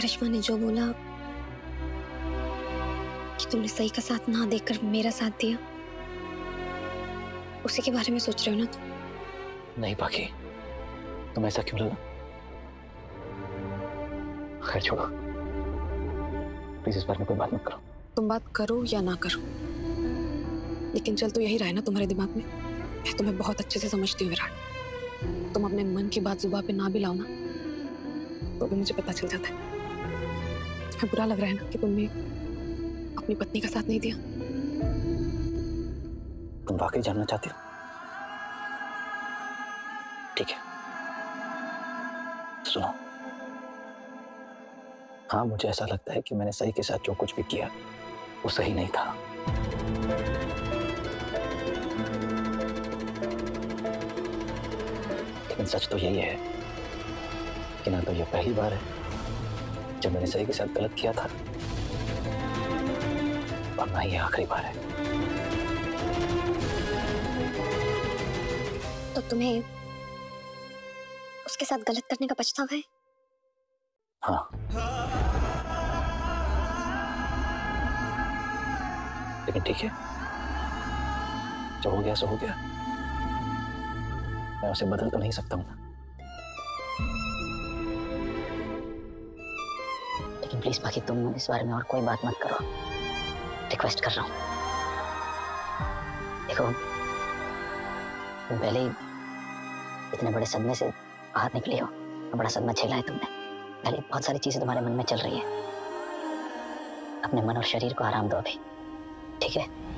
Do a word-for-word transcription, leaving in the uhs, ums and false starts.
करिश्मा ने जो बोला कि तुमने सही का साथ ना देकर मेरा साथ दिया, उसी के बारे में सोच रहे हो ना तुम? नहीं पाखी, तुम ऐसा क्यों लगा? खैर छोड़ो, प्लीज इस बारे में कोई बात मत करो। तुम बात करो या ना करो, लेकिन चल तो यही रहा है ना तुम्हारे दिमाग में। मैं तुम्हें बहुत अच्छे से समझती हूँ विराट। तुम अपने मन की बात जुबान पे ना भी लाओ ना, तो भी मुझे पता चल जाता है। तुम्हें बुरा लग रहा है ना कि तुमने अपनी पत्नी का साथ नहीं दिया। तुम वाकई जानना चाहती हो? ठीक है, सुनो। हाँ, मुझे ऐसा लगता है कि मैंने सही के साथ जो कुछ भी किया वो सही नहीं था। लेकिन सच तो यही है कि ना तो ये पहली बार है जब मैंने सही के साथ गलत किया था, और ना ही आखिरी बार है। तो तुम्हें उसके साथ गलत करने का पछतावा है? हाँ, लेकिन ठीक है, जो हो गया सो हो गया। मैं उसे बदल तो नहीं सकता हूं ना। लेकिन प्लीज बाकी तुम इस बारे में और कोई बात मत करो, रिक्वेस्ट कर रहा हूं। देखो, तुम पहले ही इतने बड़े सदमे से बाहर निकली हो, बड़ा सदमा झेला है तुमने। पहले बहुत सारी चीजें तुम्हारे मन में चल रही है। अपने मन और शरीर को आराम दो अभी, ठीक है?